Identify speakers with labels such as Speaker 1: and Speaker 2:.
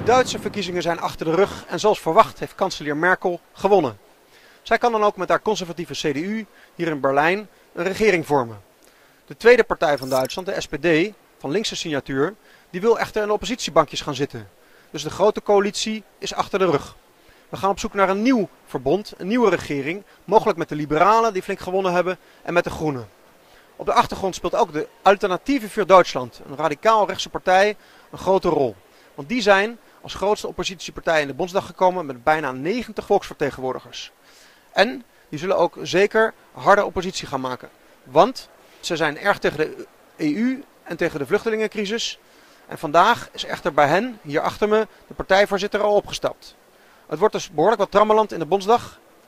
Speaker 1: Duitse verkiezingen zijn achter de rug en zoals verwacht heeft kanselier Merkel gewonnen. Zij kan dan ook met haar conservatieve CDU hier in Berlijn een regering vormen. De tweede partij van Duitsland, de SPD, van linkse signatuur, die wil echter in de oppositiebankjes gaan zitten. Dus de grote coalitie is achter de rug. We gaan op zoek naar een nieuw verbond, een nieuwe regering, mogelijk met de liberalen die flink gewonnen hebben en met de groenen. Op de achtergrond speelt ook de Alternatieve für Deutschland, een radicaal rechtse partij, een grote rol. Want die zijn als grootste oppositiepartij in de Bondsdag gekomen met bijna 90 volksvertegenwoordigers. En die zullen ook zeker harde oppositie gaan maken. Want ze zijn erg tegen de EU en tegen de vluchtelingencrisis. En vandaag is echter bij hen, hier achter me, de partijvoorzitter al opgestapt. Het wordt dus behoorlijk wat trammeland in de Bondsdag.